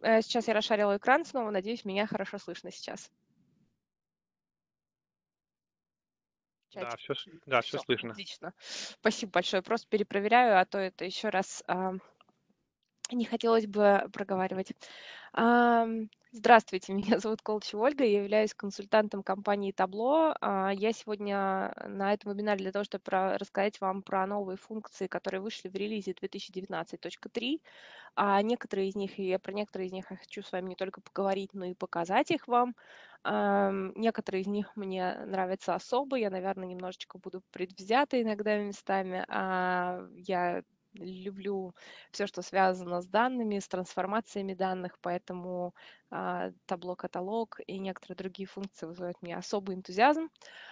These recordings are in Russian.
Сейчас я расшарила экран снова, надеюсь, меня хорошо слышно сейчас. Да, Чатик. все Все, слышно. отлично. Спасибо большое. Просто перепроверяю, а то это еще раз не хотелось бы проговаривать. Здравствуйте, меня зовут Колчева Ольга, я являюсь консультантом компании Табло. Я сегодня на этом вебинаре для того, чтобы рассказать вам про новые функции, которые вышли в релизе 2019.3. Некоторые из них, и я про некоторые из них я хочу с вами не только поговорить, но и показать их вам. Некоторые из них мне нравятся особо, я, наверное, немножечко буду предвзята иногда местами. Я люблю все, что связано с данными, с трансформациями данных, поэтому табло-каталог и некоторые другие функции вызывают у меня особый энтузиазм.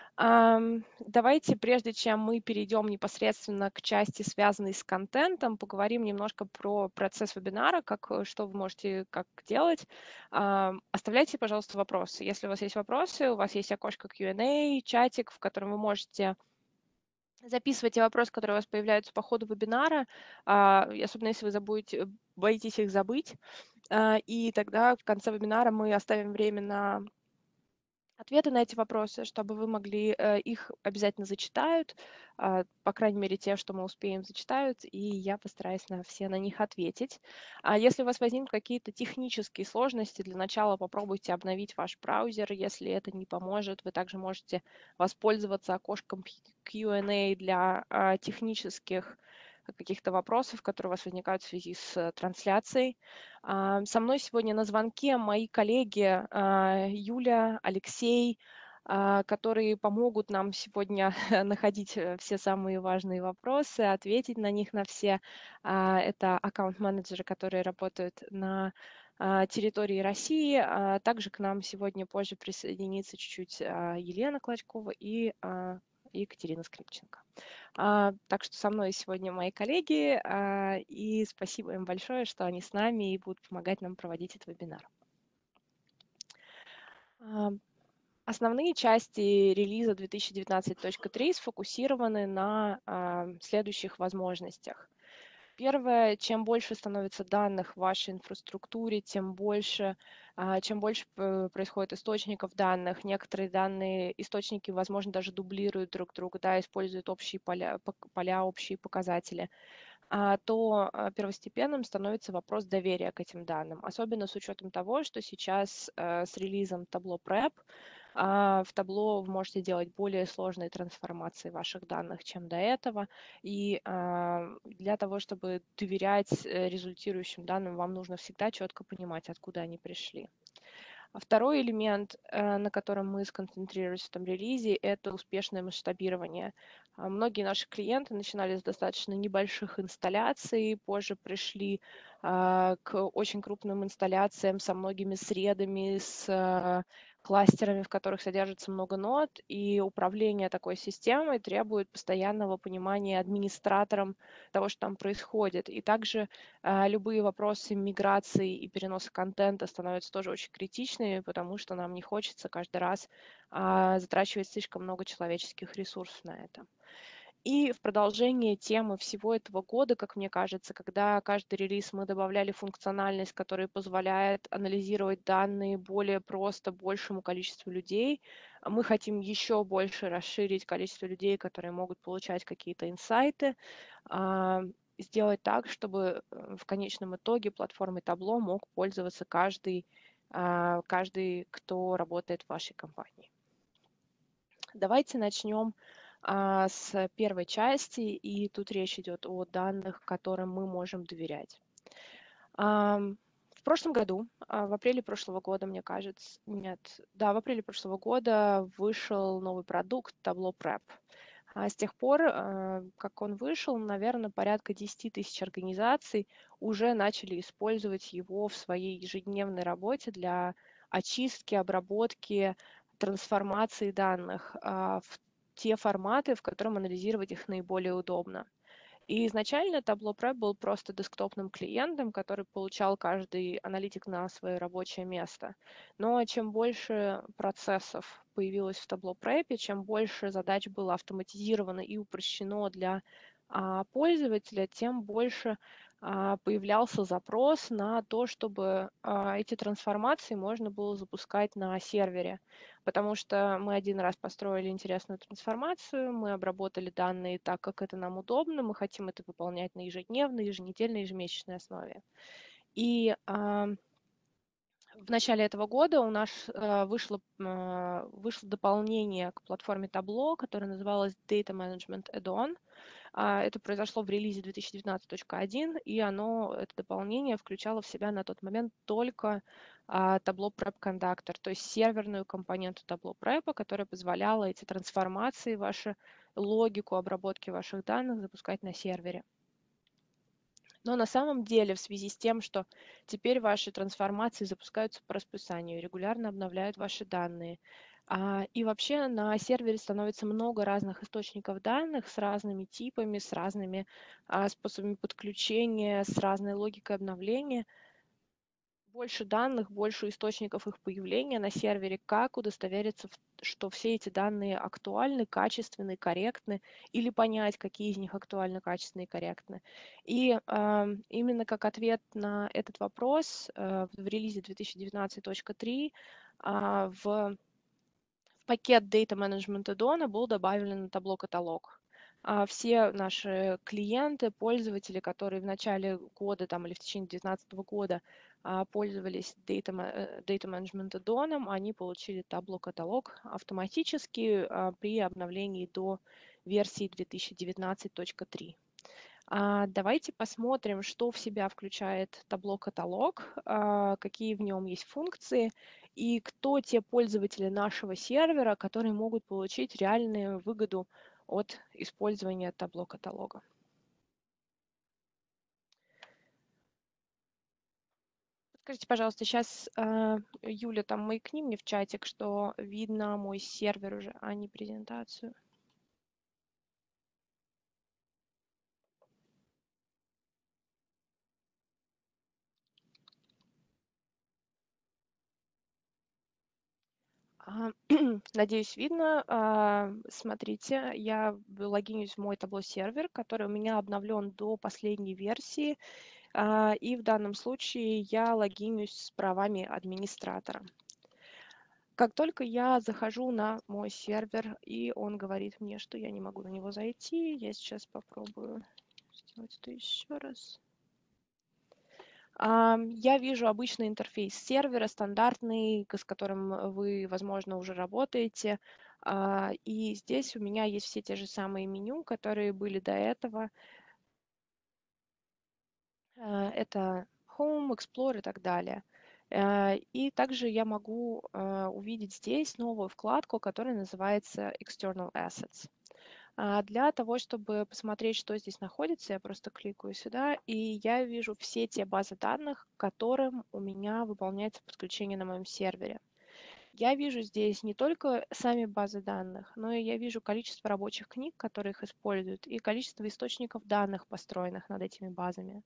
Давайте, прежде чем мы перейдем непосредственно к части, связанной с контентом, поговорим немножко про процесс вебинара, что вы можете как делать. Оставляйте, пожалуйста, вопросы. Если у вас есть вопросы, у вас есть окошко Q&A, чатик, в котором вы можете записывать те вопросы, которые у вас появляются по ходу вебинара, особенно если вы боитесь их забыть. И тогда в конце вебинара мы оставим время на ответы на эти вопросы, чтобы вы могли, их обязательно зачитают, по крайней мере, те, что мы успеем, зачитают, и я постараюсь на все на них ответить. Если у вас возникнут какие-то технические сложности, для начала попробуйте обновить ваш браузер. Если это не поможет, вы также можете воспользоваться окошком Q&A для технических каких-то вопросов, которые у вас возникают в связи с трансляцией. Со мной сегодня на звонке мои коллеги Юля, Алексей, которые помогут нам сегодня находить все самые важные вопросы, ответить на них на все. Это аккаунт-менеджеры, которые работают на территории России. Также к нам сегодня позже присоединится чуть-чуть Елена Клочкова и Екатерина Скрипченко. Так что со мной сегодня мои коллеги, и спасибо им большое, что они с нами и будут помогать нам проводить этот вебинар. Основные части релиза 2019.3 сформированы на следующих возможностях. Первое, чем больше становится данных в вашей инфраструктуре, чем больше происходит источников данных. Некоторые данные источники, возможно, даже дублируют друг друга, да, используют общие поля, общие показатели. То первостепенным становится вопрос доверия к этим данным, особенно с учетом того, что сейчас с релизом Tableau Prep в Tableau вы можете делать более сложные трансформации ваших данных, чем до этого. И для того, чтобы доверять результирующим данным, вам нужно всегда четко понимать, откуда они пришли. Второй элемент, на котором мы сконцентрируемся в этом релизе, это успешное масштабирование. Многие наши клиенты начинали с достаточно небольших инсталляций, позже пришли к очень крупным инсталляциям со многими средами, с кластерами, в которых содержится много нод, и управление такой системой требует постоянного понимания администратором того, что там происходит. И также любые вопросы миграции и переноса контента становятся тоже очень критичными, потому что нам не хочется каждый раз затрачивать слишком много человеческих ресурсов на это. И в продолжение темы всего этого года, как мне кажется, когда каждый релиз мы добавляли функциональность, которая позволяет анализировать данные более просто большему количеству людей, мы хотим еще больше расширить количество людей, которые могут получать какие-то инсайты, сделать так, чтобы в конечном итоге платформой Tableau мог пользоваться каждый, кто работает в вашей компании. Давайте начнем с первой части, и тут речь идет о данных, которым мы можем доверять. В прошлом году, в апреле прошлого года, мне кажется, нет, да, в апреле прошлого года вышел новый продукт Tableau Prep. С тех пор, как он вышел, наверное, порядка 10 тысяч организаций уже начали использовать его в своей ежедневной работе для очистки, обработки, трансформации данных в те форматы, в котором анализировать их наиболее удобно. И изначально Tableau Prep был просто десктопным клиентом, который получал каждый аналитик на свое рабочее место. Но чем больше процессов появилось в Tableau Prep, чем больше задач было автоматизировано и упрощено для пользователя, тем больше появлялся запрос на то, чтобы эти трансформации можно было запускать на сервере, потому что мы один раз построили интересную трансформацию, мы обработали данные так, как это нам удобно, мы хотим это выполнять на ежедневной, еженедельной, ежемесячной основе. И в начале этого года у нас вышло дополнение к платформе Tableau, которое называлось Data Management Add-on. Это произошло в релизе 2019.1, и это дополнение включало в себя на тот момент только Tableau Prep Conductor, то есть серверную компоненту Tableau Prep, которая позволяла эти трансформации, вашу логику обработки ваших данных запускать на сервере. Но на самом деле, в связи с тем, что теперь ваши трансформации запускаются по расписанию, регулярно обновляют ваши данные, и вообще на сервере становится много разных источников данных с разными типами, с разными способами подключения, с разной логикой обновления, больше данных, больше источников их появления на сервере, как удостовериться, что все эти данные актуальны, качественны, корректны, или понять, какие из них актуальны, качественны и корректны. И именно как ответ на этот вопрос в релизе 2019.3 в пакет Data Management Add-on был добавлен табло-каталог. Все наши клиенты, пользователи, которые в начале года там, или в течение 2019 года пользовались Data Management Add-on, они получили табло-каталог автоматически при обновлении до версии 2019.3. Давайте посмотрим, что в себя включает табло-каталог, какие в нем есть функции и кто те пользователи нашего сервера, которые могут получить реальную выгоду от использования табло-каталога. Скажите, пожалуйста, сейчас, Юля, там маякни мне в чатик, что видно мой сервер уже, а не презентацию. Надеюсь, видно. Смотрите, я логинюсь в мой табло-сервер, который у меня обновлен до последней версии. И в данном случае я логинюсь с правами администратора. Как только я захожу на мой сервер, и он говорит мне, что я не могу на него зайти, я сейчас попробую сделать это еще раз. Я вижу обычный интерфейс сервера, стандартный, с которым вы, возможно, уже работаете. И здесь у меня есть все те же самые меню, которые были до этого. Это Home, Explore и так далее. И также я могу увидеть здесь новую вкладку, которая называется External Assets. Для того, чтобы посмотреть, что здесь находится, я просто кликаю сюда, и я вижу все те базы данных, к которым у меня выполняется подключение на моем сервере. Я вижу здесь не только сами базы данных, но и я вижу количество рабочих книг, которые их используют, и количество источников данных, построенных над этими базами.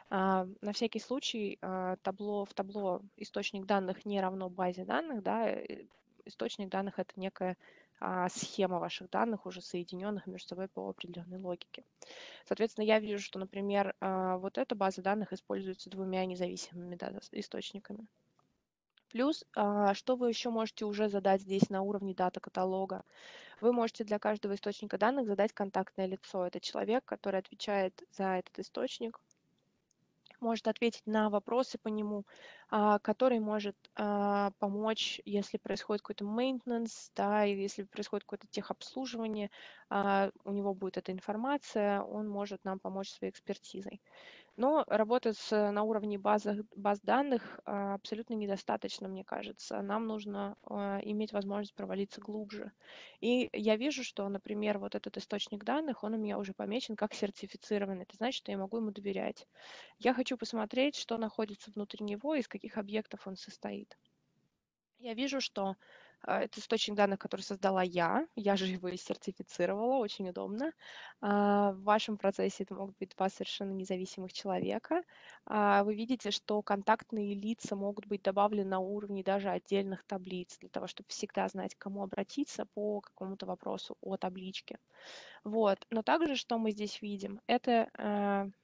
На всякий случай в табло источник данных не равно базе данных, да, источник данных это некая схема ваших данных, уже соединенных между собой по определенной логике. Соответственно, я вижу, что, например, вот эта база данных используется двумя независимыми источниками. Плюс, что вы еще можете уже задать здесь на уровне дата-каталога? Вы можете для каждого источника данных задать контактное лицо. Это человек, который отвечает за этот источник, может ответить на вопросы по нему, который может помочь, если происходит какой-то maintenance, да, и если происходит какое-то техобслуживание, у него будет эта информация, он может нам помочь своей экспертизой. Но работать на уровне баз данных абсолютно недостаточно, мне кажется. Нам нужно иметь возможность провалиться глубже. И я вижу, что, например, вот этот источник данных, он у меня уже помечен как сертифицированный. Это значит, что я могу ему доверять. Я хочу посмотреть, что находится внутри него, из каких объектов он состоит. Я вижу, что это источник данных, который создала я же его и сертифицировала, очень удобно. В вашем процессе это могут быть два совершенно независимых человека. Вы видите, что контактные лица могут быть добавлены на уровне даже отдельных таблиц, для того, чтобы всегда знать, к кому обратиться по какому-то вопросу о табличке. Вот. Но также, что мы здесь видим, это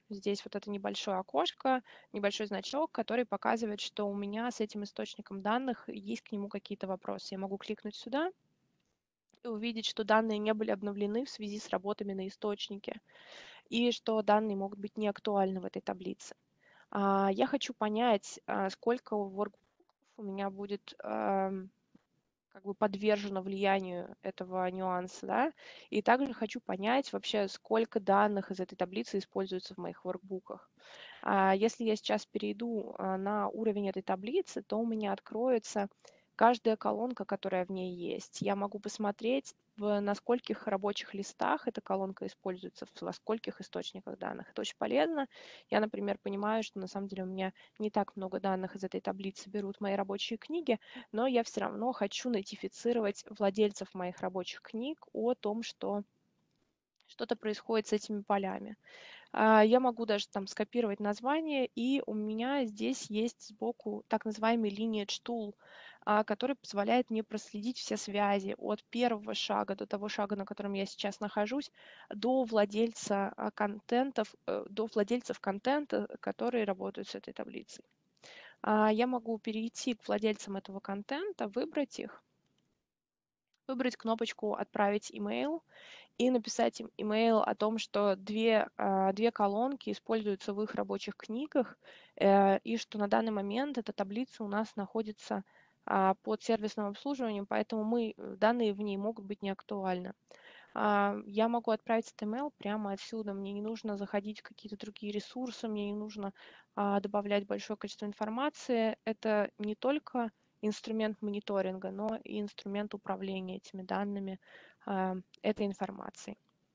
здесь вот это небольшое окошко, небольшой значок, который показывает, что у меня с этим источником данных есть к нему какие-то вопросы. Я могу кликнуть сюда и увидеть, что данные не были обновлены в связи с работами на источнике, и что данные могут быть неактуальны в этой таблице. Я хочу понять, сколько workbookов у меня будет как бы подвержено влиянию этого нюанса, да, и также хочу понять вообще, сколько данных из этой таблицы используется в моих воркбуках. Если я сейчас перейду на уровень этой таблицы, то у меня откроется каждая колонка, которая в ней есть. Я могу посмотреть, на скольких рабочих листах эта колонка используется, во скольких источниках данных. Это очень полезно. Я, например, понимаю, что на самом деле у меня не так много данных из этой таблицы берут мои рабочие книги, но я все равно хочу нотифицировать владельцев моих рабочих книг о том, что что-то происходит с этими полями. Я могу даже там скопировать название, и у меня здесь есть сбоку так называемый lineage tool, который позволяет мне проследить все связи от первого шага до того шага, на котором я сейчас нахожусь, до владельца контентов, до владельцев контента, которые работают с этой таблицей. Я могу перейти к владельцам этого контента, выбрать их, выбрать кнопочку «Отправить имейл» и написать им имейл о том, что две колонки используются в их рабочих книгах, и что на данный момент эта таблица у нас находится под сервисным обслуживанием, поэтому данные в ней могут быть неактуальны. Я могу отправить этот email прямо отсюда. Мне не нужно заходить в какие-то другие ресурсы, мне не нужно добавлять большое количество информации. Это не только инструмент мониторинга, но и инструмент управления этими данными, этой информацией.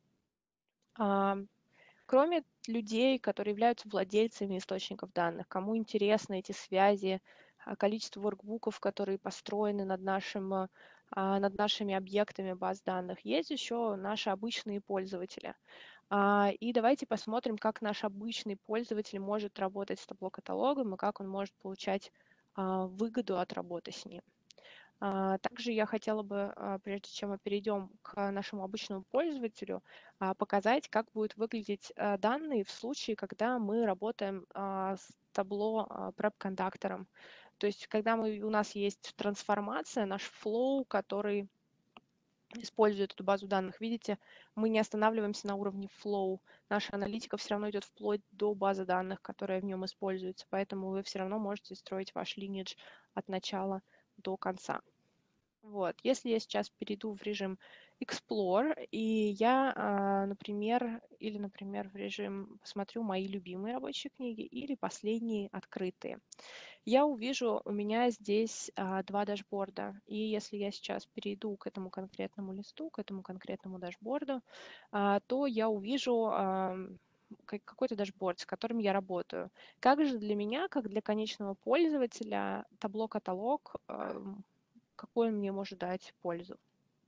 Кроме людей, которые являются владельцами источников данных, кому интересны эти связи, количество воркбуков, которые построены над нашими объектами баз данных, есть еще наши обычные пользователи. И давайте посмотрим, как наш обычный пользователь может работать с табло-каталогом и как он может получать выгоду от работы с ним. Также я хотела бы, прежде чем мы перейдем к нашему обычному пользователю, показать, как будут выглядеть данные в случае, когда мы работаем с табло преп-кондактором. То есть, когда у нас есть трансформация, наш flow, который использует эту базу данных. Видите, мы не останавливаемся на уровне flow. Наша аналитика все равно идет вплоть до базы данных, которая в нем используется. Поэтому вы все равно можете строить ваш lineage от начала до конца. Вот. Если я сейчас перейду в режим Explore, и я, например, в режим посмотрю мои любимые рабочие книги или последние открытые, я увижу у меня здесь два дашборда. И если я сейчас перейду к этому конкретному листу, к этому конкретному дашборду, то я увижу какой-то дашборд, с которым я работаю. Как же для меня, как для конечного пользователя, табло-каталог, какой он мне может дать пользу?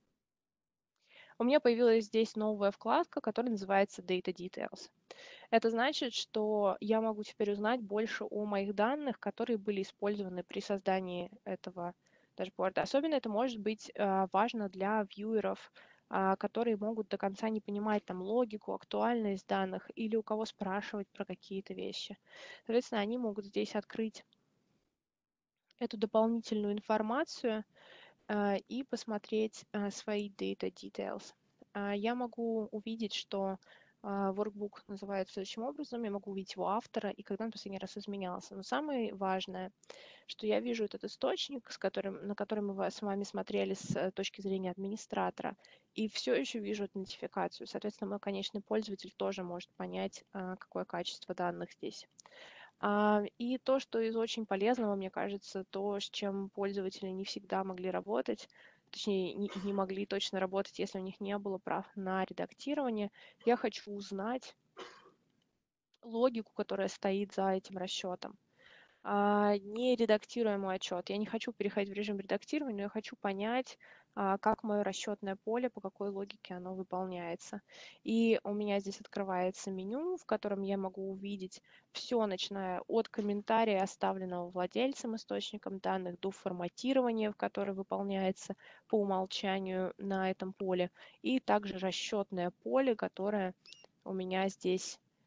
У меня появилась здесь новая вкладка, которая называется Data Details. Это значит, что я могу теперь узнать больше о моих данных, которые были использованы при создании этого дашборда. Особенно это может быть важно для вьюеров, которые могут до конца не понимать там логику, актуальность данных или у кого спрашивать про какие-то вещи. Соответственно, они могут здесь открыть эту дополнительную информацию и посмотреть свои data details. Я могу увидеть, что workbook называется следующим образом, я могу увидеть его автора и когда он последний раз изменялся. Но самое важное, что я вижу этот источник, на который мы с вами смотрели с точки зрения администратора, и все еще вижу эту нотификацию. Соответственно, мой конечный пользователь тоже может понять, какое качество данных здесь. И то, что из очень полезного, мне кажется, то, с чем пользователи не всегда могли работать, точнее, не могли точно работать, если у них не было прав на редактирование, я хочу узнать логику, которая стоит за этим расчетом. Не редактируя мой отчет. Я не хочу переходить в режим редактирования, но я хочу понять, как мое расчетное поле, по какой логике оно выполняется. И у меня здесь открывается меню, в котором я могу увидеть все, начиная от комментария, оставленного владельцем источником данных, до форматирования, которое выполняется по умолчанию на этом поле, и также расчетное поле, которое у меня здесь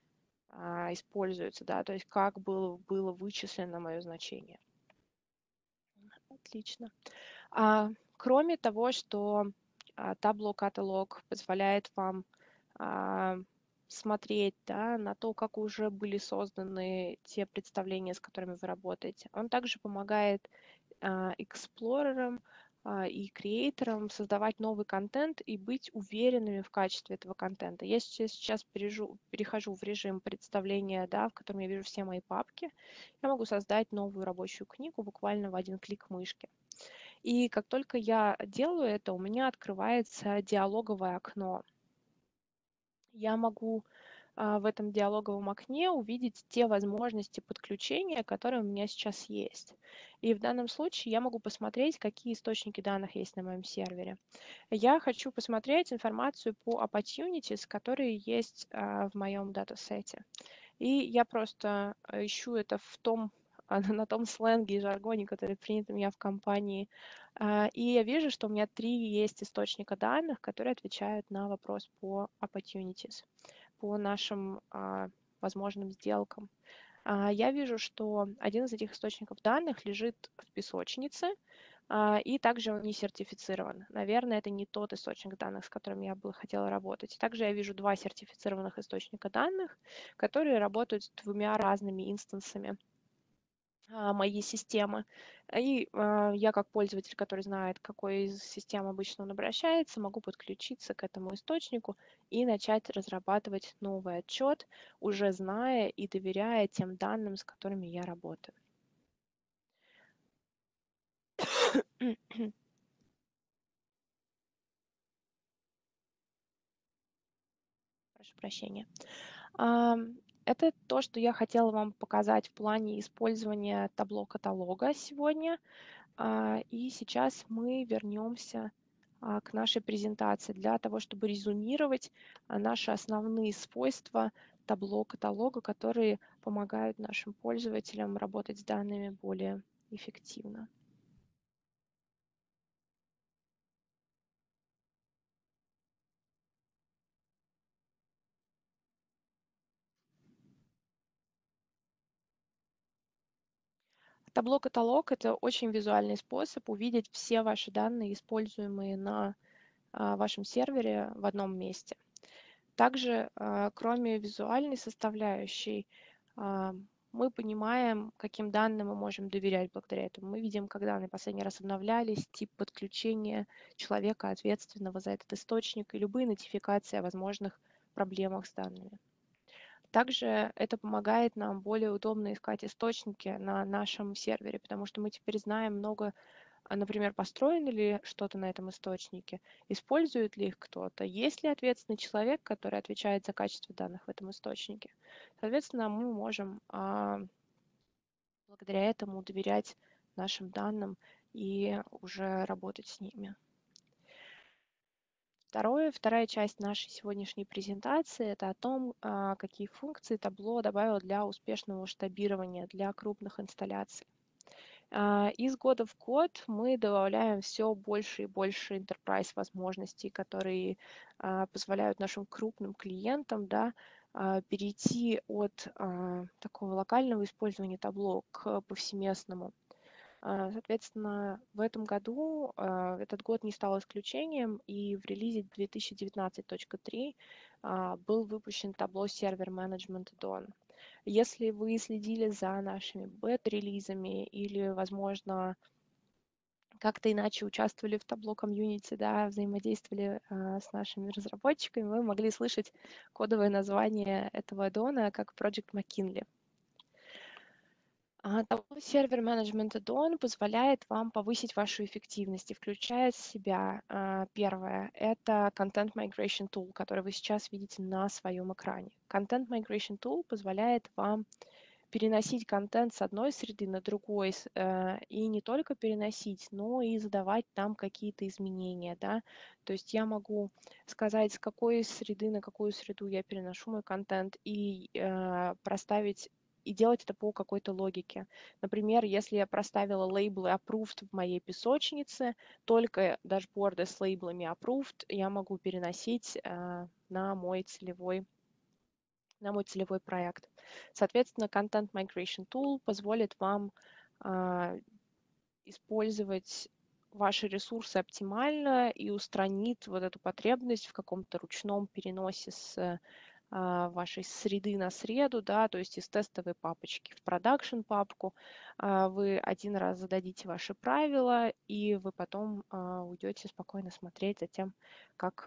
используется, да, то есть как было вычислено мое значение. Отлично. Кроме того, что Tableau каталог позволяет вам смотреть, да, на то, как уже были созданы те представления, с которыми вы работаете. Он также помогает эксплорерам и креаторам создавать новый контент и быть уверенными в качестве этого контента. Я сейчас перехожу в режим представления, да, в котором я вижу все мои папки. Я могу создать новую рабочую книгу буквально в один клик мышки. И как только я делаю это, у меня открывается диалоговое окно. Я могу в этом диалоговом окне увидеть те возможности подключения, которые у меня сейчас есть. И в данном случае я могу посмотреть, какие источники данных есть на моем сервере. Я хочу посмотреть информацию по opportunities, которые есть в моем датасете. И я просто ищу это на том сленге и жаргоне, который принят у меня в компании. И я вижу, что у меня 3 есть источника данных, которые отвечают на вопрос по opportunities, по нашим возможным сделкам. Я вижу, что один из этих источников данных лежит в песочнице, и также он не сертифицирован. Наверное, это не тот источник данных, с которым я бы хотела работать. Также я вижу 2 сертифицированных источника данных, которые работают с 2 разными инстансами моей системы. И я как пользователь, который знает, к какой из систем обычно он обращается, могу подключиться к этому источнику и начать разрабатывать новый отчет, уже зная и доверяя тем данным, с которыми я работаю. Прошу прощения. Это то, что я хотела вам показать в плане использования табло-каталога сегодня. И сейчас мы вернемся к нашей презентации для того, чтобы резюмировать наши основные свойства табло-каталога, которые помогают нашим пользователям работать с данными более эффективно. Табло-каталог — это очень визуальный способ увидеть все ваши данные, используемые на вашем сервере в одном месте. Также, кроме визуальной составляющей, мы понимаем, каким данным мы можем доверять благодаря этому. Мы видим, когда они последний раз обновлялись, тип подключения человека, ответственного за этот источник, и любые нотификации о возможных проблемах с данными. Также это помогает нам более удобно искать источники на нашем сервере, потому что мы теперь знаем много, например, построено ли что-то на этом источнике, использует ли их кто-то, есть ли ответственный человек, который отвечает за качество данных в этом источнике. Соответственно, мы можем благодаря этому доверять нашим данным и уже работать с ними. Вторая часть нашей сегодняшней презентации — это о том, какие функции Tableau добавил для успешного масштабирования для крупных инсталляций. Из года в год мы добавляем все больше и больше enterprise возможностей, которые позволяют нашим крупным клиентам, да, перейти от такого локального использования Tableau к повсеместному. Соответственно, в этом году этот год не стал исключением, и в релизе 2019.3 был выпущен Tableau Server Management Add-on. Если вы следили за нашими бета-релизами или, возможно, как-то иначе участвовали в Tableau комьюнити, да, взаимодействовали с нашими разработчиками, вы могли слышать кодовое название этого аддона как Project McKinley. Tableau Server Management Add-on позволяет вам повысить вашу эффективность и включает в себя, первое, это Content Migration Tool, который вы сейчас видите на своем экране. Content Migration Tool позволяет вам переносить контент с одной среды на другой, и не только переносить, но и задавать там какие-то изменения, да. То есть я могу сказать, с какой среды на какую среду я переношу мой контент, и проставить и делать это по какой-то логике. Например, если я проставила лейблы approved в моей песочнице, только дашборды с лейблами approved я могу переносить на мой целевой на мой целевой проект. Соответственно, Content Migration Tool позволит вам использовать ваши ресурсы оптимально и устранит вот эту потребность в каком-то ручном переносе с вашей среды на среду, да, то есть из тестовой папочки в продакшн папку. Вы один раз зададите ваши правила, и вы потом уйдете спокойно смотреть за тем, как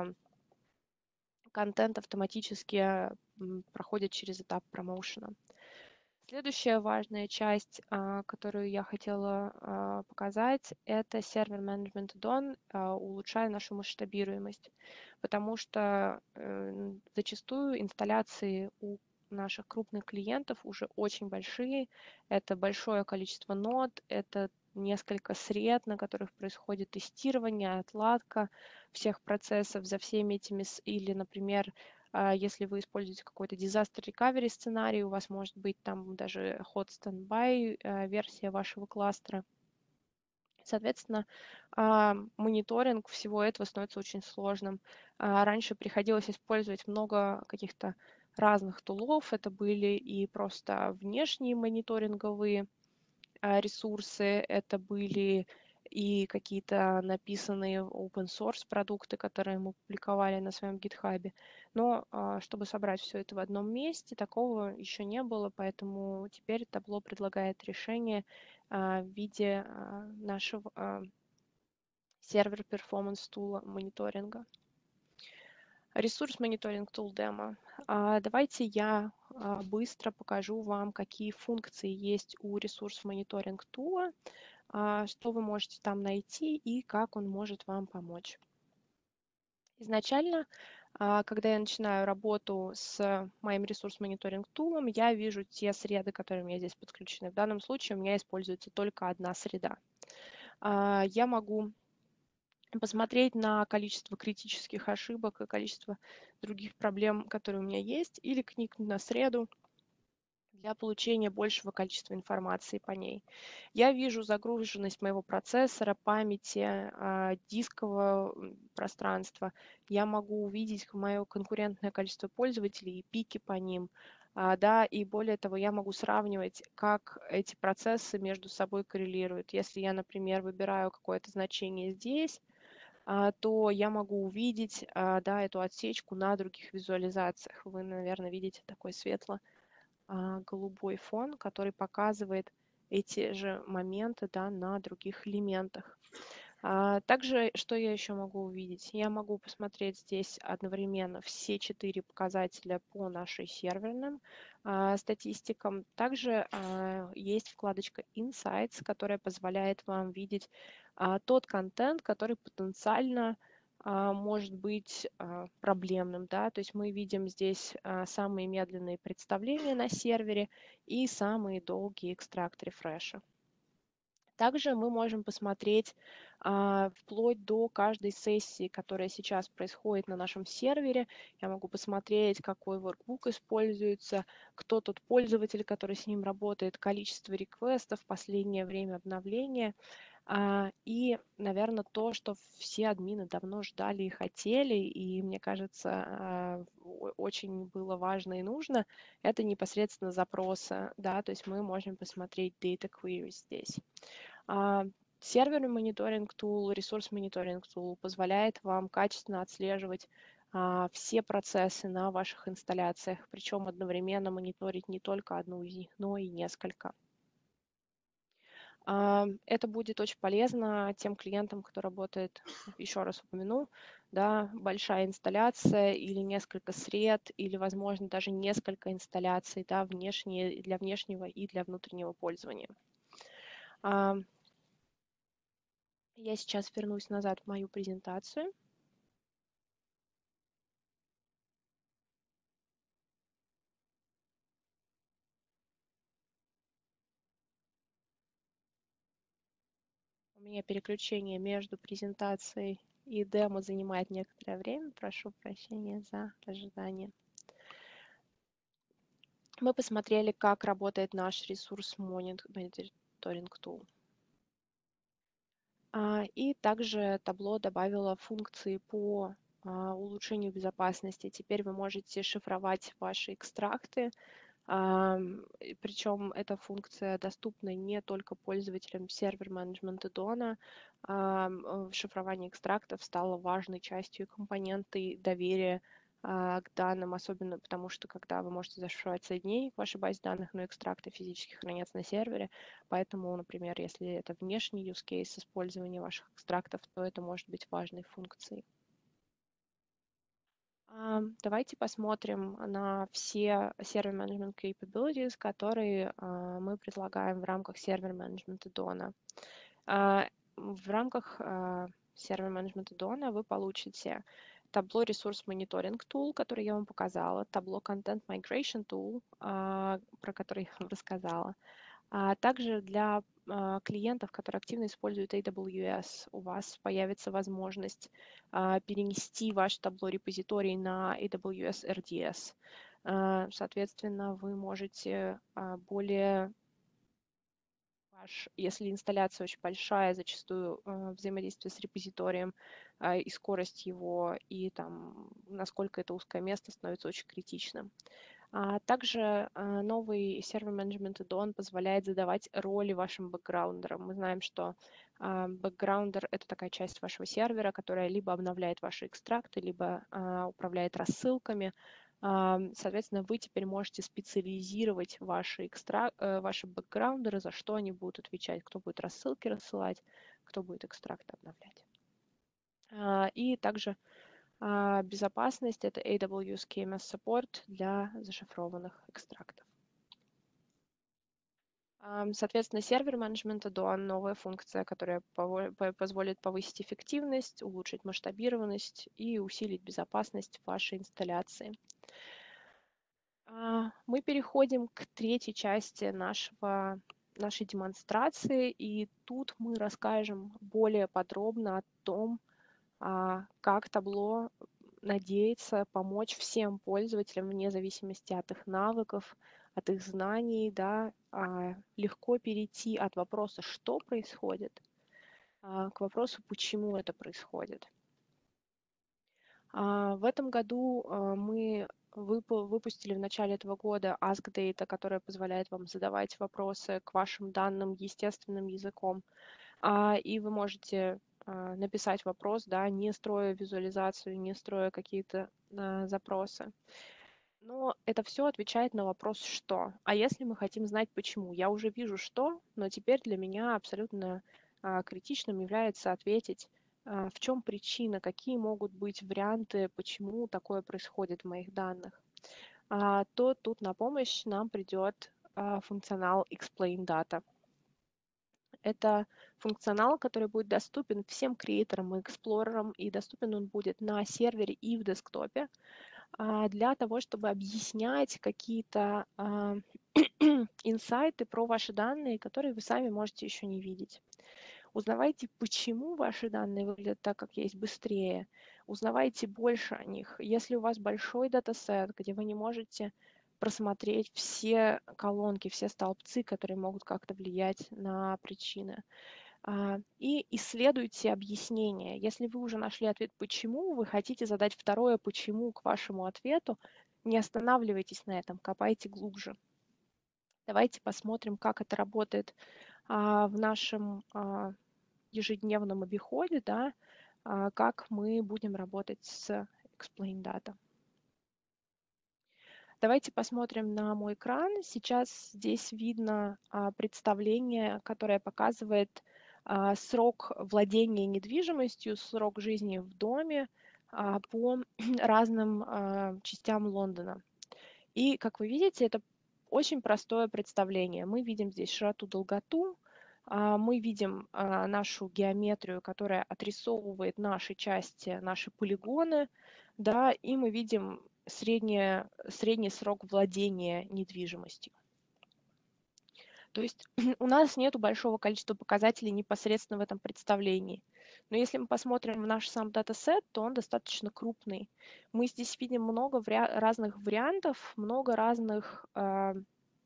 контент автоматически проходит через этап промоушена. Следующая важная часть, которую я хотела показать, это сервер Management Add-on, улучшая нашу масштабируемость, потому что зачастую инсталляции у наших крупных клиентов уже очень большие, это большое количество нод, это несколько сред, на которых происходит тестирование, отладка всех процессов за всеми этими, или, например, если вы используете какой-то disaster recovery сценарий, у вас может быть там даже hot standby версия вашего кластера. Соответственно, мониторинг всего этого становится очень сложным. Раньше приходилось использовать много каких-то разных тулов. Это были и просто внешние мониторинговые ресурсы, это были и какие-то написанные open source продукты, которые мы публиковали на своем GitHub. Но чтобы собрать все это в одном месте, такого еще не было, поэтому теперь Tableau предлагает решение в виде нашего сервер performance тула мониторинга. Ресурс мониторинг tool демо. Давайте я быстро покажу вам, какие функции есть у ресурс мониторинг тула, что вы можете там найти и как он может вам помочь. Изначально, когда я начинаю работу с моим ресурс мониторинг тулом, я вижу те среды, которые у меня здесь подключены. В данном случае у меня используется только одна среда. Я могу посмотреть на количество критических ошибок и количество других проблем, которые у меня есть, или кликнуть на среду для получения большего количества информации по ней. Я вижу загруженность моего процессора, памяти, дискового пространства. Я могу увидеть мое конкурентное количество пользователей и пики по ним. Да, и более того, я могу сравнивать, как эти процессы между собой коррелируют. Если я, например, выбираю какое-то значение здесь, то я могу увидеть, да, эту отсечку на других визуализациях. Вы, наверное, видите такой светло-голубой фон, который показывает эти же моменты, да, на других элементах. Также, что я еще могу увидеть? Я могу посмотреть здесь одновременно все 4 показателя по нашей серверным статистикам. Также есть вкладочка Insights, которая позволяет вам видеть тот контент, который потенциально может быть проблемным. Да? То есть мы видим здесь самые медленные представления на сервере и самые долгие экстракт рефреша. Также мы можем посмотреть вплоть до каждой сессии, которая сейчас происходит на нашем сервере. Я могу посмотреть, какой workbook используется, кто тот пользователь, который с ним работает, количество реквестов, последнее время обновления. И, наверное, то, что все админы давно ждали и хотели, и, мне кажется, очень было важно и нужно, это непосредственно запросы, да, то есть мы можем посмотреть data queries здесь. Серверный мониторинг tool, ресурс мониторинг tool позволяет вам качественно отслеживать все процессы на ваших инсталляциях, причем одновременно мониторить не только одну из них, но и несколько. Это будет очень полезно тем клиентам, кто работает, еще раз упомяну, да, большая инсталляция или несколько сред, или, возможно, даже несколько инсталляций, да, внешние, для внешнего и для внутреннего пользования. Я сейчас вернусь назад в мою презентацию. У меня переключение между презентацией и демо занимает некоторое время. Прошу прощения за ожидание. Мы посмотрели, как работает наш ресурс мониторинг tool. И также табло добавило функции по улучшению безопасности. Теперь вы можете шифровать ваши экстракты, причем эта функция доступна не только пользователям сервер-менеджмента Dona. Шифрование экстрактов стало важной частью компоненты доверия к данным, особенно потому что когда вы можете зашифровать соединений в вашей базе данных, но экстракты физически хранятся на сервере, поэтому, например, если это внешний use case использования ваших экстрактов, то это может быть важной функцией. Давайте посмотрим на все Server Management Capabilities, которые мы предлагаем в рамках Server Management Dona. В рамках Server Management Dona вы получите Tableau Resource Monitoring Tool, который я вам показала, Tableau Content Migration Tool, про который я вам рассказала. Также для клиентов, которые активно используют AWS, у вас появится возможность перенести ваш табло-репозиторий на AWS RDS. Соответственно, вы можете более если инсталляция очень большая, зачастую взаимодействие с репозиторием и скорость его, и там, насколько это узкое место становится очень критичным. Также новый сервер менеджмент add-on позволяет задавать роли вашим бэкграундерам. Мы знаем, что бэкграундер — это такая часть вашего сервера, которая либо обновляет ваши экстракты, либо управляет рассылками. Соответственно, вы теперь можете специализировать ваши бэкграундеры, за что они будут отвечать, кто будет рассылки рассылать, кто будет экстракты обновлять. И также безопасность — это AWS KMS Support для зашифрованных экстрактов. Соответственно, сервер менеджмента Add-on — новая функция, которая позволит повысить эффективность, улучшить масштабированность и усилить безопасность вашей инсталляции. Мы переходим к третьей части нашей демонстрации, и тут мы расскажем более подробно о том, как Tableau надеется помочь всем пользователям вне зависимости от их навыков, от их знаний, да, легко перейти от вопроса «что происходит?» к вопросу «почему это происходит?». В этом году мы выпустили в начале этого года Ask Data, которая позволяет вам задавать вопросы к вашим данным естественным языком, и вы можете написать вопрос, да, не строя визуализацию, не строя какие-то запросы. Но это все отвечает на вопрос «что?». А если мы хотим знать почему? Я уже вижу «что», но теперь для меня абсолютно критичным является ответить, в чем причина, какие могут быть варианты, почему такое происходит в моих данных. То тут на помощь нам придет функционал Explain Data. Это функционал, который будет доступен всем креаторам и эксплорерам, и доступен он будет на сервере и в десктопе, для того, чтобы объяснять какие-то инсайты про ваши данные, которые вы сами можете еще не видеть. Узнавайте, почему ваши данные выглядят так, как есть, быстрее. Узнавайте больше о них. Если у вас большой датасет, где вы не можете просмотреть все колонки, все столбцы, которые могут как-то влиять на причины, и исследуйте объяснение. Если вы уже нашли ответ «почему», вы хотите задать второе «почему» к вашему ответу, не останавливайтесь на этом, копайте глубже. Давайте посмотрим, как это работает в нашем ежедневном обиходе, да, как мы будем работать с Explain Data. Давайте посмотрим на мой экран. Сейчас здесь видно представление, которое показывает срок владения недвижимостью, срок жизни в доме по разным частям Лондона. И, как вы видите, это очень простое представление. Мы видим здесь широту, долготу, мы видим нашу геометрию, которая отрисовывает наши части, наши полигоны, да, и мы видим средний срок владения недвижимостью. То есть у нас нет большого количества показателей непосредственно в этом представлении. Но если мы посмотрим в наш сам датасет, то он достаточно крупный. Мы здесь видим много разных вариантов, много разных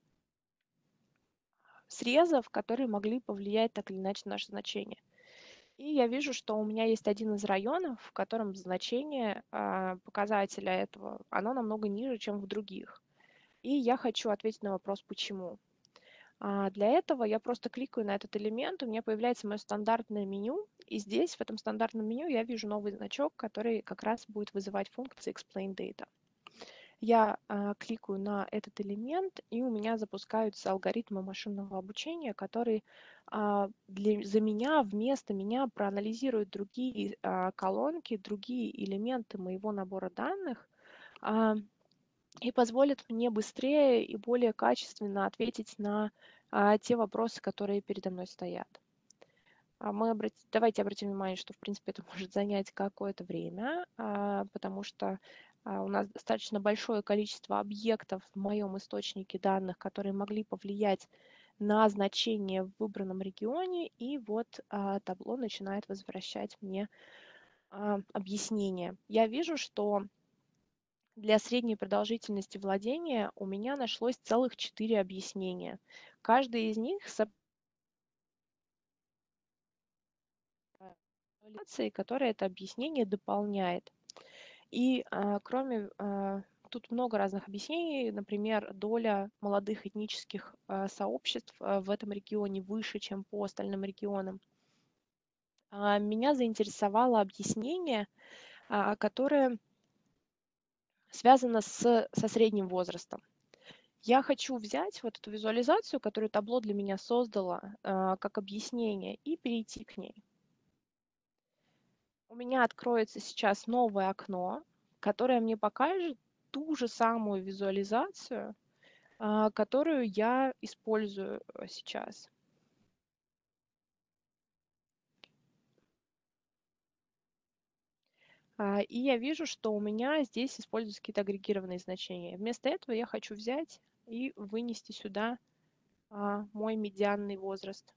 срезов, которые могли повлиять так или иначе на наше значение. И я вижу, что у меня есть один из районов, в котором значение показателя этого, оно намного ниже, чем в других. И я хочу ответить на вопрос, почему. Для этого я просто кликаю на этот элемент, у меня появляется мое стандартное меню, и здесь, в этом стандартном меню, я вижу новый значок, который как раз будет вызывать функцию Explain Data. Я кликаю на этот элемент, и у меня запускаются алгоритмы машинного обучения, которые за меня, вместо меня проанализируют другие колонки, другие элементы моего набора данных, а, и позволят мне быстрее и более качественно ответить на те вопросы, которые передо мной стоят. Давайте обратим внимание, что, в принципе, это может занять какое-то время, потому что у нас достаточно большое количество объектов в моем источнике данных, которые могли повлиять на значение в выбранном регионе, и вот табло начинает возвращать мне объяснение. Я вижу, что для средней продолжительности владения у меня нашлось целых 4 объяснения. Каждый из них с визуализацией, которая это объяснение дополняет. И тут много разных объяснений, например, доля молодых этнических сообществ в этом регионе выше, чем по остальным регионам. Меня заинтересовало объяснение, которое связано со средним возрастом. Я хочу взять вот эту визуализацию, которую табло для меня создало, как объяснение, и перейти к ней. У меня откроется сейчас новое окно, которое мне покажет ту же самую визуализацию, которую я использую сейчас. И я вижу, что у меня здесь используются какие-то агрегированные значения. Вместо этого я хочу взять и вынести сюда мой медианный возраст.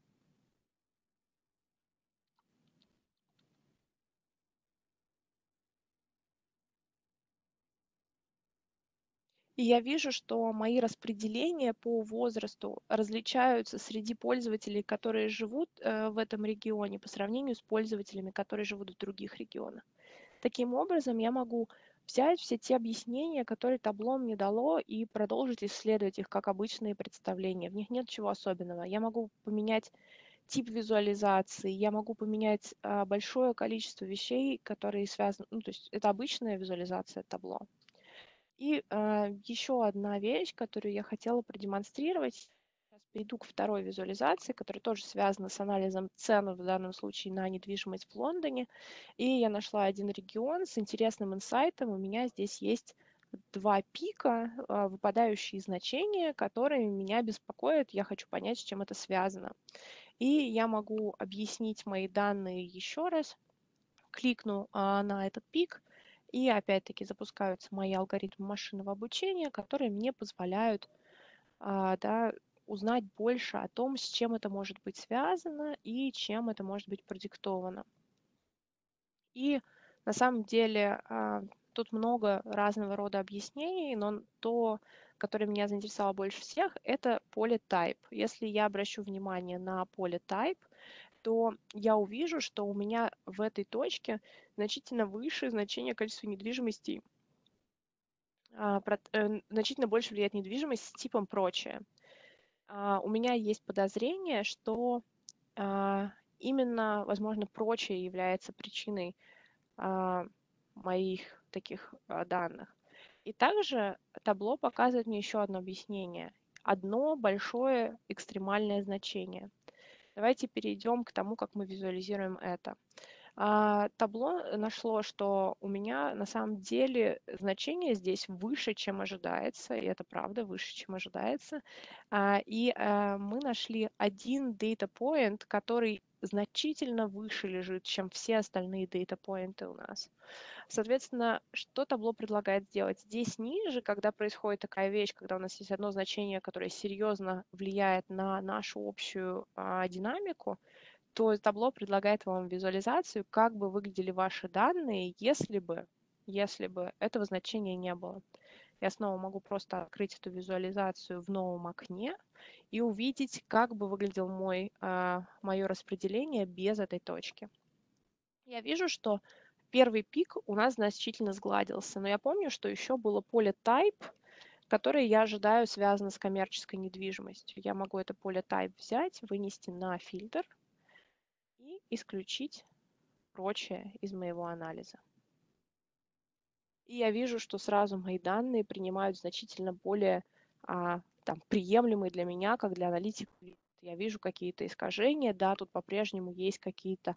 И я вижу, что мои распределения по возрасту различаются среди пользователей, которые живут в этом регионе, по сравнению с пользователями, которые живут в других регионах. Таким образом, я могу взять все те объяснения, которые табло мне дало, и продолжить исследовать их как обычные представления. В них нет ничего особенного. Я могу поменять тип визуализации, я могу поменять большое количество вещей, которые связаны, ну, то есть это обычная визуализация табло. И еще одна вещь, которую я хотела продемонстрировать. Сейчас перейду к второй визуализации, которая тоже связана с анализом цен, в данном случае на недвижимость в Лондоне. И я нашла один регион с интересным инсайтом. У меня здесь есть два пика, выпадающие значения, которые меня беспокоят. Я хочу понять, с чем это связано. И я могу объяснить мои данные еще раз. Кликну на этот пик, и опять-таки запускаются мои алгоритмы машинного обучения, которые мне позволяют да, узнать больше о том, с чем это может быть связано и чем это может быть продиктовано. И на самом деле тут много разного рода объяснений, но то, которое меня заинтересовало больше всех, это поле type. Если я обращу внимание на поле type, то я увижу, что у меня в этой точке значительно выше значение количества недвижимости, значительно больше влияет недвижимость с типом «прочее». У меня есть подозрение, что именно, возможно, «прочее» является причиной моих таких данных. И также табло показывает мне еще одно объяснение. Одно большое экстремальное значение. Давайте перейдем к тому, как мы визуализируем это. Табло нашло, что у меня на самом деле значение здесь выше, чем ожидается, и это правда, выше, чем ожидается. Мы нашли один data point, который значительно выше лежит, чем все остальные data point у нас. Соответственно, что табло предлагает сделать? Здесь ниже, когда происходит такая вещь, когда у нас есть одно значение, которое серьезно влияет на нашу общую динамику, то табло предлагает вам визуализацию, как бы выглядели ваши данные, если бы этого значения не было. Я снова могу просто открыть эту визуализацию в новом окне и увидеть, как бы выглядел мое распределение без этой точки. Я вижу, что первый пик у нас значительно сгладился, но я помню, что еще было поле type, которое я ожидаю связано с коммерческой недвижимостью. Я могу это поле type взять, вынести на фильтр и исключить прочее из моего анализа. И я вижу, что сразу мои данные принимают значительно более приемлемые для меня, как для аналитика. Я вижу какие-то искажения, да, тут по-прежнему есть какие-то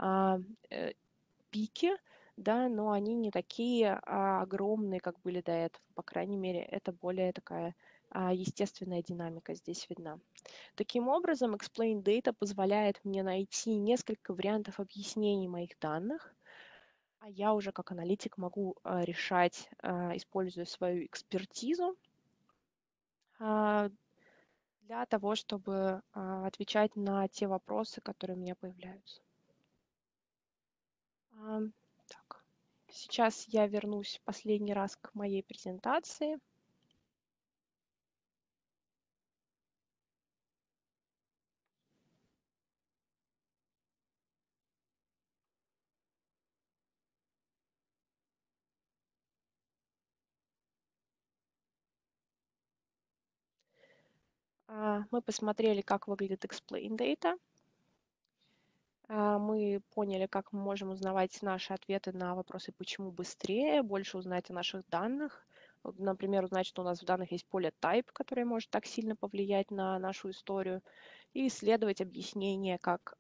пики, да, но они не такие огромные, как были до этого. По крайней мере, это более такая естественная динамика здесь видна. Таким образом, Explain Data позволяет мне найти несколько вариантов объяснений моих данных, а я уже как аналитик могу решать, используя свою экспертизу, для того, чтобы отвечать на те вопросы, которые у меня появляются. Так. Сейчас я вернусь последний раз к моей презентации. Мы посмотрели, как выглядит Explain Data. Мы поняли, как мы можем узнавать наши ответы на вопросы «почему» быстрее, больше узнать о наших данных. Например, узнать, что у нас в данных есть поле type, которое может так сильно повлиять на нашу историю, и исследовать объяснения как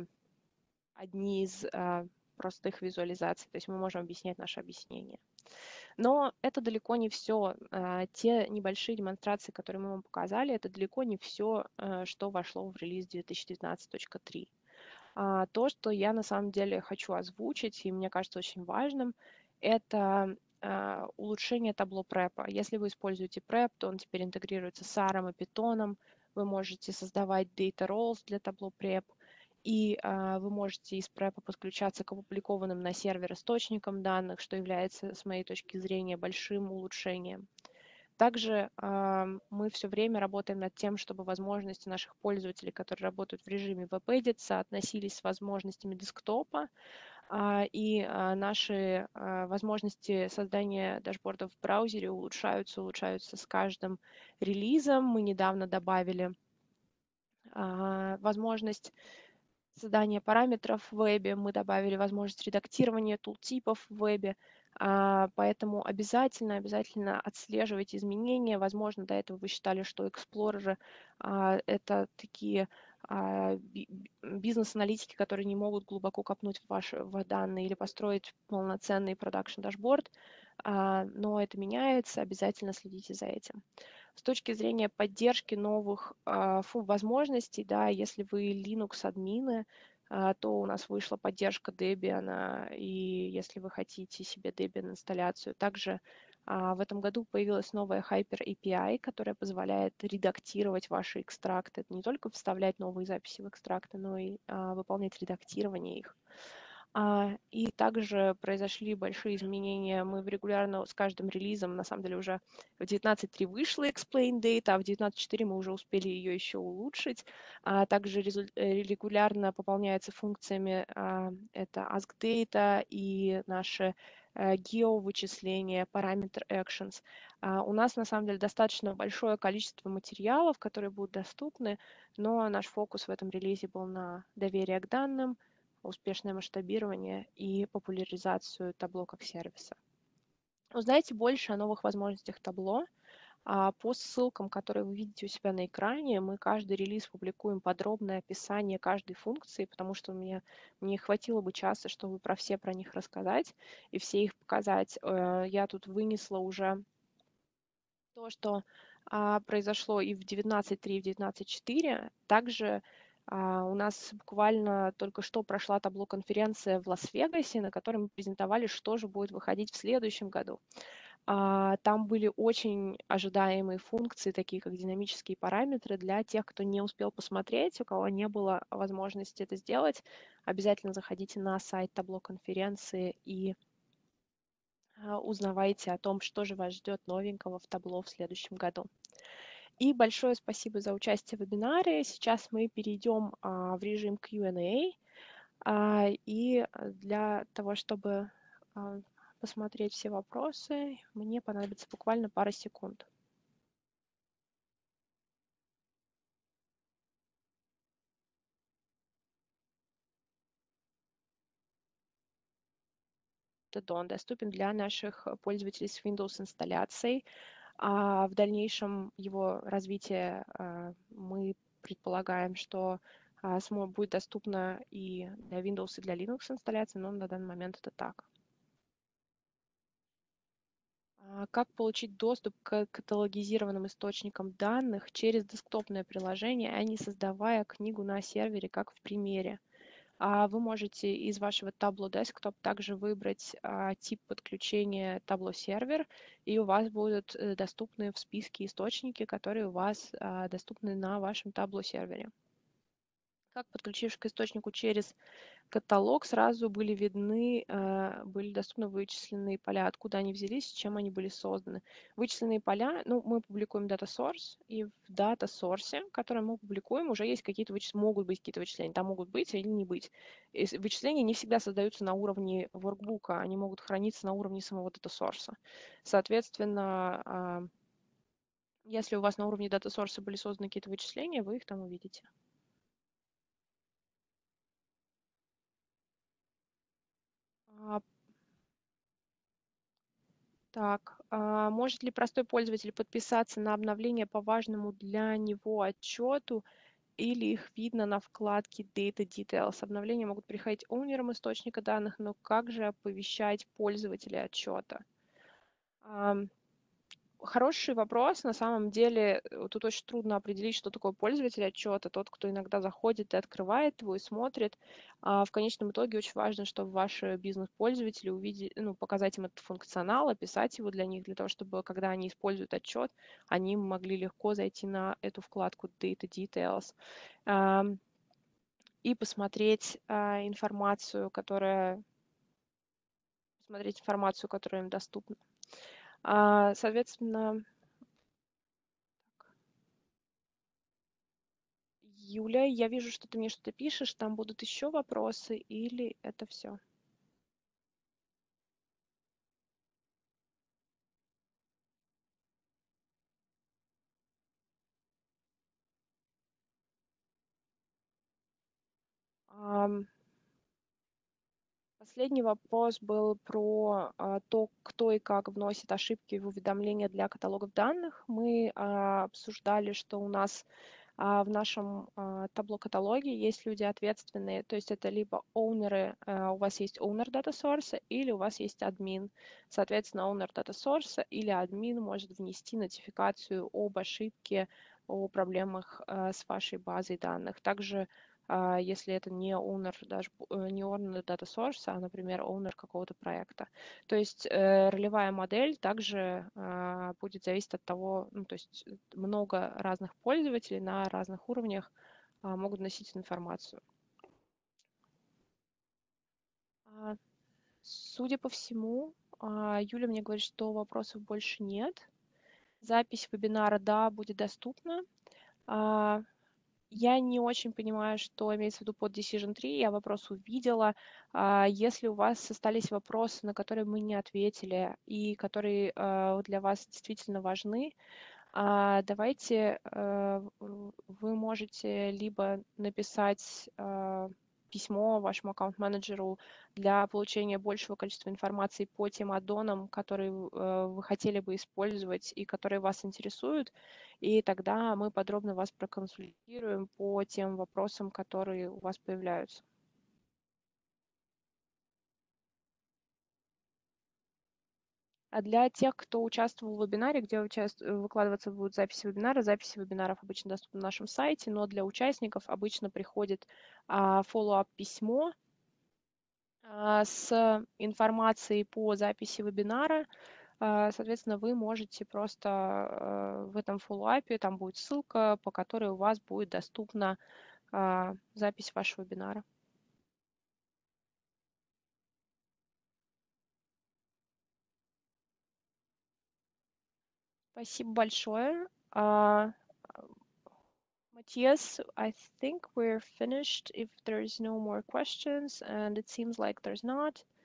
одни из простых визуализаций. То есть мы можем объяснять наши объяснения. Но это далеко не все. Те небольшие демонстрации, которые мы вам показали, это далеко не все, что вошло в релиз 2019.3. То, что я на самом деле хочу озвучить, и мне кажется очень важным, это улучшение табло препа. Если вы используете преп, то он теперь интегрируется с AR и Python. Вы можете создавать data roles для табло преп, и вы можете из препа подключаться к опубликованным на сервер источникам данных, что является, с моей точки зрения, большим улучшением. Также мы все время работаем над тем, чтобы возможности наших пользователей, которые работают в режиме WebEdit, соотносились с возможностями десктопа, и наши возможности создания дашбордов в браузере улучшаются с каждым релизом. Мы недавно добавили возможность создания параметров в вебе, мы добавили возможность редактирования тултипов в вебе, поэтому обязательно отслеживайте изменения. Возможно, до этого вы считали, что эксплореры это такие бизнес-аналитики, которые не могут глубоко копнуть в данные или построить полноценный продакшн-дашборд, но это меняется, обязательно следите за этим. С точки зрения поддержки новых возможностей, да, если вы Linux-админы, то у нас вышла поддержка Debian, и если вы хотите себе Debian инсталляцию. Также в этом году появилась новая Hyper API, которая позволяет редактировать ваши экстракты. Не только вставлять новые записи в экстракты, но и выполнять редактирование их. И также произошли большие изменения. Мы регулярно с каждым релизом, на самом деле, уже в 19.3 вышла Explain Data, а в 19.4 мы уже успели ее еще улучшить. Также регулярно пополняется функциями это Ask Data и наши геовычисления, параметр Actions. У нас, на самом деле, достаточно большое количество материалов, которые будут доступны, но наш фокус в этом релизе был на доверие к данным, успешное масштабирование и популяризацию табло как сервиса. Узнаете больше о новых возможностях табло по ссылкам, которые вы видите у себя на экране. Мы каждый релиз публикуем подробное описание каждой функции, потому что мне хватило бы часа, чтобы про них рассказать и все их показать. Я тут вынесла уже то, что произошло и в 19.3, и в 19.4. Также у нас буквально только что прошла табло-конференция в Лас-Вегасе, на которой мы презентовали, что же будет выходить в следующем году. Там были очень ожидаемые функции, такие как динамические параметры. Для тех, кто не успел посмотреть, у кого не было возможности это сделать, обязательно заходите на сайт табло-конференции и узнавайте о том, что же вас ждет новенького в табло в следующем году. И большое спасибо за участие в вебинаре. Сейчас мы перейдем в режим Q&A. И для того, чтобы посмотреть все вопросы, мне понадобится буквально пара секунд. Он доступен для наших пользователей с Windows инсталляцией. А в дальнейшем его развитие мы предполагаем, что будет доступно и для Windows, и для Linux инсталляции, но на данный момент это так. Как получить доступ к каталогизированным источникам данных через десктопное приложение, а не создавая книгу на сервере, как в примере? Вы можете из вашего Tableau Desktop также выбрать тип подключения Tableau сервер, и у вас будут доступны в списке источники, которые у вас доступны на вашем Tableau сервере. Как, подключившись к источнику через каталог, сразу были видны, были доступны вычисленные поля, откуда они взялись, с чем они были созданы. Вычисленные поля, ну, мы публикуем Data Source, и в Data Source, который мы публикуем, уже есть какие-то могут быть какие-то вычисления, там могут быть или не быть. И вычисления не всегда создаются на уровне workbook, они могут храниться на уровне самого Data Source. Соответственно, если у вас на уровне Data Source были созданы какие-то вычисления, вы их там увидите. Так, может ли простой пользователь подписаться на обновление по важному для него отчету или их видно на вкладке Data Details? Обновления могут приходить оунерам источника данных, но как же оповещать пользователя отчета? Хороший вопрос. На самом деле тут очень трудно определить, что такое пользователь отчета, тот, кто иногда заходит и открывает его и смотрит. В конечном итоге очень важно, чтобы ваши бизнес-пользователи увидели, ну, показать им этот функционал, описать его для них, для того, чтобы, когда они используют отчет, они могли легко зайти на эту вкладку Data Details и посмотреть информацию, которая им доступна. Соответственно, Юля, я вижу, что ты мне что-то пишешь. Там будут еще вопросы или это все? Последний вопрос был про то, кто и как вносит ошибки в уведомления для каталогов данных. Мы обсуждали, что у нас в нашем табло-каталоге есть люди ответственные, то есть это либо оунеры, у вас есть owner data source, или у вас есть админ. Соответственно, owner data source или админ может внести нотификацию об ошибке, о проблемах с вашей базой данных. Также если это не owner, даже не owner data source, а, например, owner какого-то проекта. То есть ролевая модель также будет зависеть от того, ну, то есть много разных пользователей на разных уровнях могут носить информацию. Судя по всему, Юля мне говорит, что вопросов больше нет. Запись вебинара, да, будет доступна. Я не очень понимаю, что имеется в виду под Decision Tree. Я вопрос увидела. Если у вас остались вопросы, на которые мы не ответили и которые для вас действительно важны, давайте вы можете либо написать письмо вашему аккаунт-менеджеру для получения большего количества информации по тем аддонам, которые вы хотели бы использовать и которые вас интересуют, и тогда мы подробно вас проконсультируем по тем вопросам, которые у вас появляются. А для тех, кто участвовал в вебинаре, где выкладываться будут записи вебинаров обычно доступны на нашем сайте, но для участников обычно приходит follow-up письмо с информацией по записи вебинара. Соответственно, вы можете просто в этом follow-up, там будет ссылка, по которой у вас будет доступна запись вашего вебинара. Спасибо большое. Matthias, I think we're finished if there's no more questions, and it seems like there's not.